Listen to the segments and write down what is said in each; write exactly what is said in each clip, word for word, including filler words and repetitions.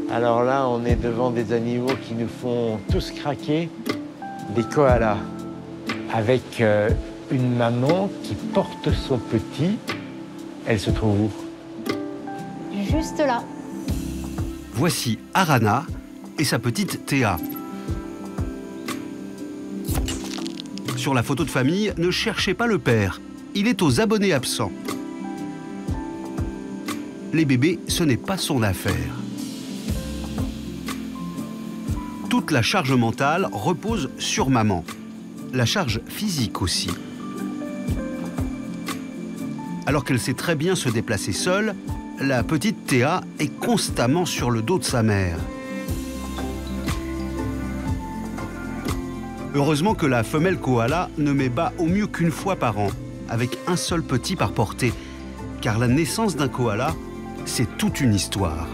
Alors là, on est devant des animaux qui nous font tous craquer, des koalas, avec euh, une maman qui porte son petit. Elle se trouve où? Juste là. Voici Arana et sa petite Théa. Sur la photo de famille, ne cherchez pas le père. Il est aux abonnés absents. Les bébés, ce n'est pas son affaire. Toute la charge mentale repose sur maman. La charge physique aussi. Alors qu'elle sait très bien se déplacer seule, la petite Théa est constamment sur le dos de sa mère. Heureusement que la femelle koala ne met bas au mieux qu'une fois par an, avec un seul petit par portée, car la naissance d'un koala, c'est toute une histoire.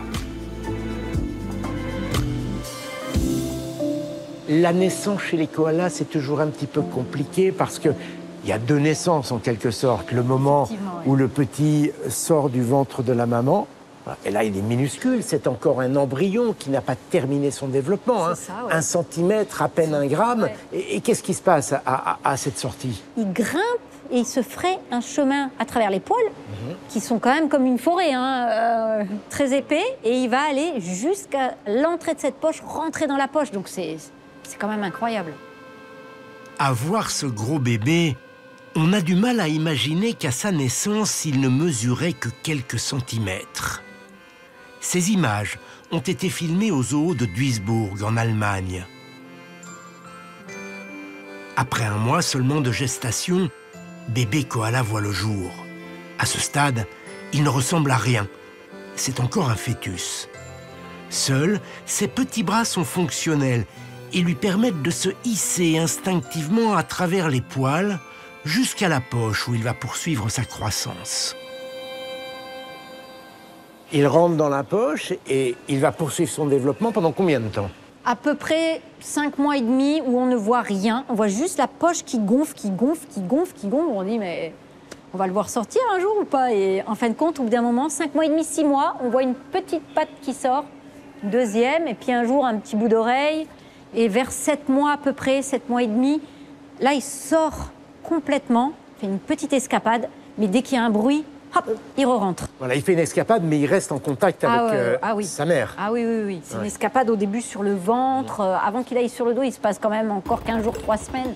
La naissance chez les koalas, c'est toujours un petit peu compliqué parce qu'il y a deux naissances en quelque sorte. Le moment ouais. où le petit sort du ventre de la maman, et là il est minuscule, c'est encore un embryon qui n'a pas terminé son développement. Hein. Ça, ouais. Un centimètre, à peine un gramme. Ouais. Et, et qu'est-ce qui se passe à, à, à cette sortie? Il grimpe et il se ferait un chemin à travers les poils, mmh. qui sont quand même comme une forêt, hein, euh, très épais. Et il va aller jusqu'à l'entrée de cette poche, rentrer dans la poche. Donc c'est... C'est quand même incroyable. À voir ce gros bébé, on a du mal à imaginer qu'à sa naissance, il ne mesurait que quelques centimètres. Ces images ont été filmées au zoo de Duisbourg, en Allemagne. Après un mois seulement de gestation, bébé koala voit le jour. À ce stade, il ne ressemble à rien. C'est encore un fœtus. Seuls, ses petits bras sont fonctionnels et lui permettent de se hisser instinctivement à travers les poils jusqu'à la poche où il va poursuivre sa croissance. Il rentre dans la poche et il va poursuivre son développement pendant combien de temps? À peu près cinq mois et demi où on ne voit rien. On voit juste la poche qui gonfle, qui gonfle, qui gonfle, qui gonfle. On dit mais on va le voir sortir un jour ou pas? Et en fin de compte, au bout d'un moment, cinq mois et demi, six mois, on voit une petite patte qui sort, deuxième, et puis un jour un petit bout d'oreille. Et vers sept mois à peu près, sept mois et demi, là, il sort complètement, fait une petite escapade, mais dès qu'il y a un bruit, hop, il re-rentre. Voilà, il fait une escapade, mais il reste en contact avec ah, ouais, euh, ah, oui. sa mère. Ah oui, oui, oui. C'est ouais. une escapade au début sur le ventre. Euh, avant qu'il aille sur le dos, il se passe quand même encore quinze jours, trois semaines.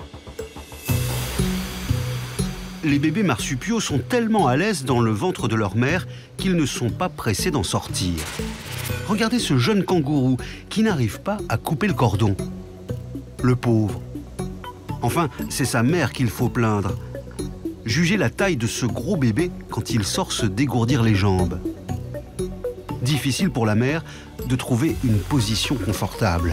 Les bébés marsupiaux sont tellement à l'aise dans le ventre de leur mère qu'ils ne sont pas pressés d'en sortir. Regardez ce jeune kangourou qui n'arrive pas à couper le cordon. Le pauvre. Enfin, c'est sa mère qu'il faut plaindre. Jugez la taille de ce gros bébé quand il sort se dégourdir les jambes. Difficile pour la mère de trouver une position confortable.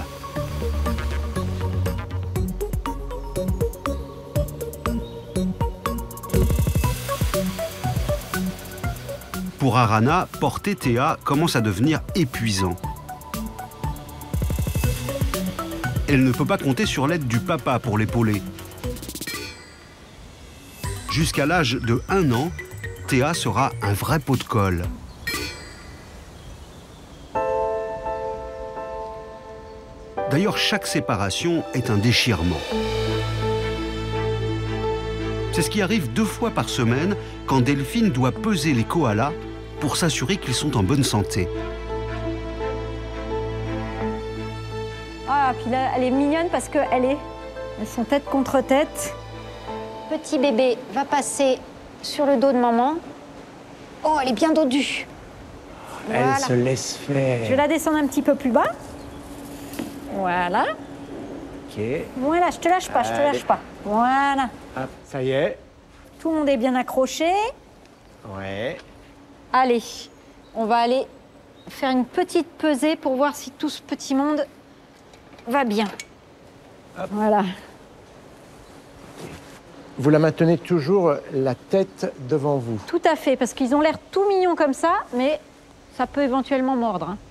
Pour Arana, porter Théa commence à devenir épuisant. Elle ne peut pas compter sur l'aide du papa pour l'épauler. Jusqu'à l'âge de un an, Théa sera un vrai pot de colle. D'ailleurs, chaque séparation est un déchirement. C'est ce qui arrive deux fois par semaine quand Delphine doit peser les koalas pour s'assurer qu'ils sont en bonne santé. Ah, puis là, elle est mignonne parce qu'elle est... Elles sont tête contre tête. Petit bébé va passer sur le dos de maman. Oh, elle est bien dodue. Elle Voilà. se laisse faire. Je vais la descendre un petit peu plus bas. Voilà. Ok. Voilà, je te lâche pas, je te Allez. lâche pas. Voilà. Hop, ça y est. Tout le monde est bien accroché. Ouais. Allez, on va aller faire une petite pesée pour voir si tout ce petit monde va bien. Hop. Voilà. Vous la maintenez toujours la tête devant vous. Tout à fait, parce qu'ils ont l'air tout mignons comme ça, mais ça peut éventuellement mordre. Hein.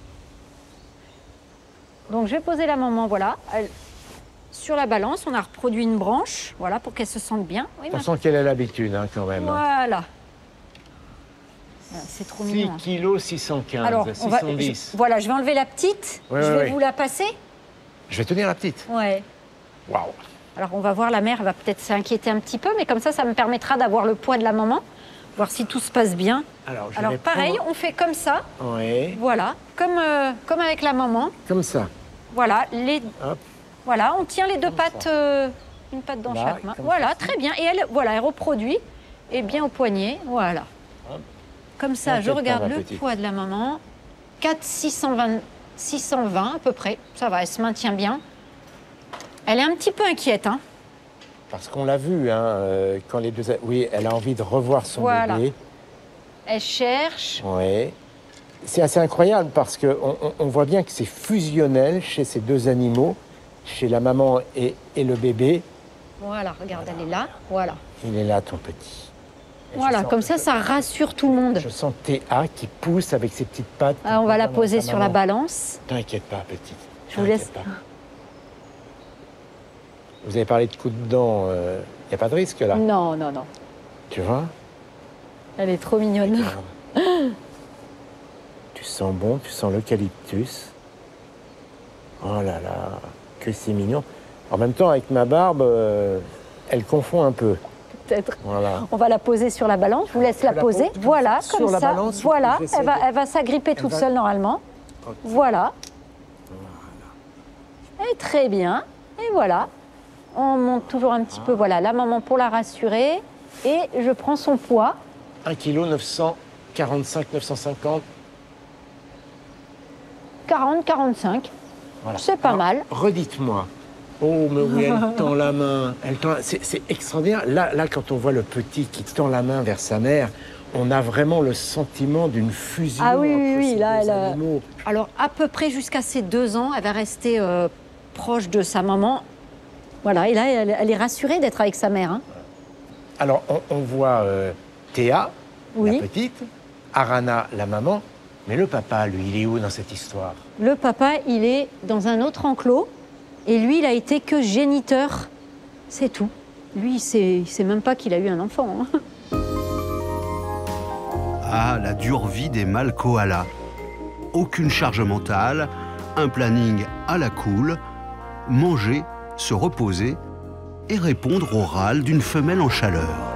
Donc je vais poser la maman, voilà. Elle... Sur la balance, on a reproduit une branche, voilà, pour qu'elle se sente bien. Oui, On sent qu'elle a l'habitude, hein, quand même. Voilà. C'est trop six mignon. kilos six cent quinze, Alors, on va, six cent dix. je, voilà, je vais enlever la petite. Ouais, je ouais, vais ouais. vous la passer. Je vais tenir la petite. Ouais. Waouh. Alors, on va voir, la mère elle va peut-être s'inquiéter un petit peu, mais comme ça, ça me permettra d'avoir le poids de la maman, voir si tout se passe bien. Alors, je Alors vais pareil, prendre- on fait comme ça. Ouais. Voilà, comme, euh, comme avec la maman. Comme ça. Voilà, les, Hop. voilà, on tient les deux Comme pattes, euh, une patte dans Là, chaque main. comme Voilà, ceci. très bien. Et elle, voilà, elle reproduit. Et bien au poignet, voilà. Hop. Comme ça, je T'inquiète pas, regarde ma le petite. poids de la maman. quatre six cent vingt, six cent vingt à peu près. Ça va, elle se maintient bien. Elle est un petit peu inquiète, hein. Parce qu'on l'a vu, hein, euh, quand les deux... a- Oui, elle a envie de revoir son Voilà. bébé. Elle cherche. Oui. C'est assez incroyable parce qu'on on, on voit bien que c'est fusionnel chez ces deux animaux, chez la maman et, et le bébé. Voilà, regarde, elle est là. Voilà. Il est là, ton petit. Et je Voilà, sens- comme ça, ça rassure tout le monde. Je sens Théa qui pousse avec ses petites pattes. Ah, on va la Dans poser sa sur la maman. balance. T'inquiète pas, petite. Je vous laisse. T'inquiète pas. Vous avez parlé de coups de dents. Il n'y a pas de risque, là. Non, non, non. Tu vois? Elle est trop mignonne. Tu sens bon, tu sens l'eucalyptus. Oh là là, que c'est mignon. En même temps, avec ma barbe, euh, elle confond un peu. Peut-être. Voilà. On va la poser sur la balance. Je vous laisse la la poser. pose Voilà, sur comme la ça. balance, Voilà, j'essaie elle va, de- elle va s'agripper toute va- seule normalement. Ok. Voilà. Et très bien. Et voilà. On monte toujours un petit peu. Voilà, la maman pour la rassurer. Et je prends son poids. un kilo neuf cent quarante-cinq, neuf cent cinquante. quarante, quarante-cinq. Voilà. C'est pas Alors, mal. Redites-moi. Oh, mais oui, elle tend la main. Elle tend... C'est c'est extraordinaire. Là, là, quand on voit le petit qui tend la main vers sa mère, on a vraiment le sentiment d'une fusion Ah oui, oui, entre oui, ces là, deux elle a- animaux. Alors, à peu près jusqu'à ses deux ans, elle va rester euh, proche de sa maman. Voilà, et là, elle, elle est rassurée d'être avec sa mère. Hein. Alors, on, on voit euh, Théa, Oui. la petite, Arana, la maman, mais le papa, lui, il est où dans cette histoire? Le papa, il est dans un autre enclos. Et lui, il a été que géniteur. C'est tout. Lui, il sait, il sait même pas qu'il a eu un enfant. Hein. Ah, la dure vie des mâles koalas. Aucune charge mentale, un planning à la cool, manger, se reposer et répondre au râle d'une femelle en chaleur.